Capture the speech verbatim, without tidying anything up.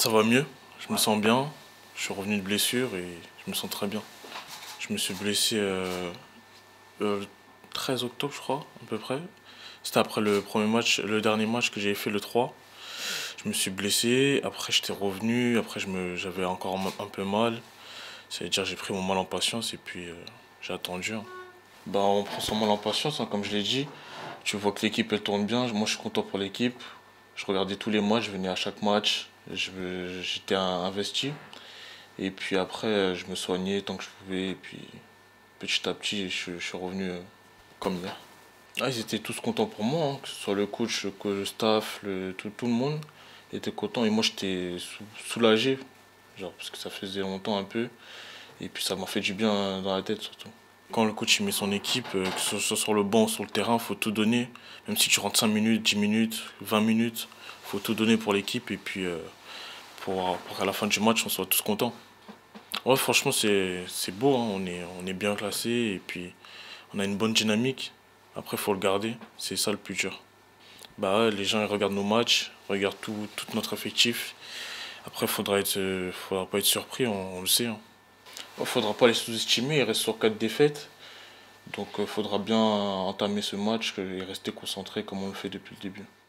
Ça va mieux, je me sens bien. Je suis revenu de blessure et je me sens très bien. Je me suis blessé euh, euh, le treize octobre, je crois, à peu près. C'était après le premier match, le dernier match que j'avais fait le trois. Je me suis blessé, après j'étais revenu, après je me, j'avais encore un, un peu mal. C'est-à-dire j'ai pris mon mal en patience et puis euh, j'ai attendu, hein. Bah, on prend son mal en patience, hein, comme je l'ai dit. Tu vois que l'équipe elle tourne bien, moi je suis content pour l'équipe. Je regardais tous les matchs, je venais à chaque match, je- j'étais investi. Et puis après, euh, je me soignais tant que je pouvais. Et puis petit à petit, je, je suis revenu euh, comme hier. Ah, ils étaient tous contents pour moi, hein, que ce soit le coach, que le staff, le, tout, tout le monde était content. Et moi, j'étais sou- soulagé, genre, parce que ça faisait longtemps un peu. Et puis ça m'a fait du bien dans la tête surtout. Quand le coach il met son équipe, euh, que ce soit sur le banc ou sur le terrain, faut tout donner. Même si tu rentres cinq minutes, dix minutes, vingt minutes, faut tout donner pour l'équipe. Et puis euh, pour, pour qu'à la fin du match, on soit tous contents. Ouais, franchement, c'est c'est beau, hein. On est, on est bien classé et puis on a une bonne dynamique. Après, il faut le garder. C'est ça le plus dur. Bah ouais, les gens ils regardent nos matchs, regardent tout, tout notre effectif. Après, faudra être, euh, faudra pas être surpris, on, on le sait, hein. Il faudra pas les sous-estimer, ils restent sur quatre défaites. Donc il faudra bien entamer ce match et rester concentré comme on le fait depuis le début.